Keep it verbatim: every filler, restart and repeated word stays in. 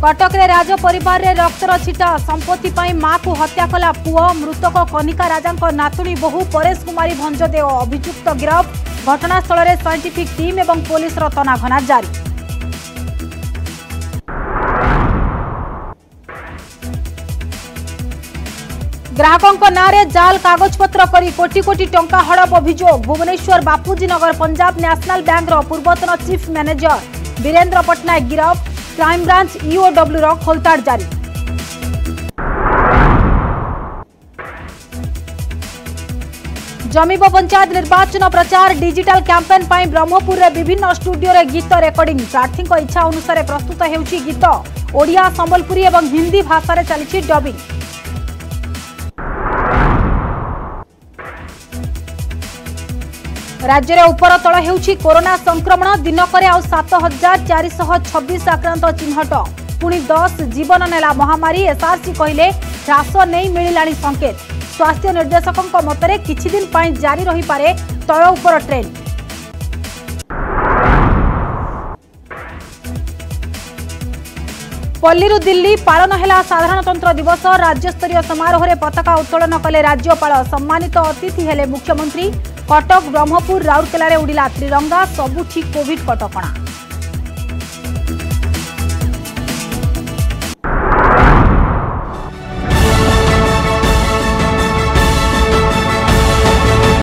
कटक रे राज परिवार रे रक्तर छिटा संपत्ति पाई मां को हत्या कला पुओ मृतक कनिका राजा नातुणी बहु परेश कुमारी भंजदेव अभियुक्त गिरफ घटनास्थल में साइंटिफिक टीम एवं पुलिस तनाघना जारी। ग्राहकों नारे जाल कागजपत्र करी कोटी कोटी टंका हड़प अभियोग भुवनेश्वर बापूजी नगर पंजाब नेशनल बैंक पूर्वतन चीफ मैनेजर वीरेंद्र पट्टनायक गिरफ क्राइम ब्रांच ईओडब्ल्यू रो खोलताड़ जारी। जमीब पंचायत निर्वाचन प्रचार डिजिटल कैंपेन पाई ब्रह्मपुर रे विभिन्न स्टूडियो रे गीत रेकर्डिंग प्रार्थी इच्छा अनुसार प्रस्तुत हेउछि गीत ओडिया संबलपुरी एवं हिंदी भाषा रे चलिछि डबिंग। राज्य में उपर तल हेउछि कोरोना संक्रमण दिनक आउ सात हजार चार सौ छब्बीस आक्रांत चिन्हट पुणी दस जीवन नेला महामारी एसआरसी कहले ह्रास नहीं मिलिलाणी संकेत स्वास्थ्य निर्देशकों मतरे किछि दिन पाई जारी रही पारे तल उपर ट्रेंड। पल्लीरु दिल्ली पालन हेला साधारणतंत्र दिवस राज्यस्तरीय समारोह में पताका उत्तोलन कले राज्यपाल सम्मानित अतिथि हेले मुख्यमंत्री कटक ब्रह्मपुर राउरकेला उड़िला त्रिरंगा सबुठी कोविड कटकणा।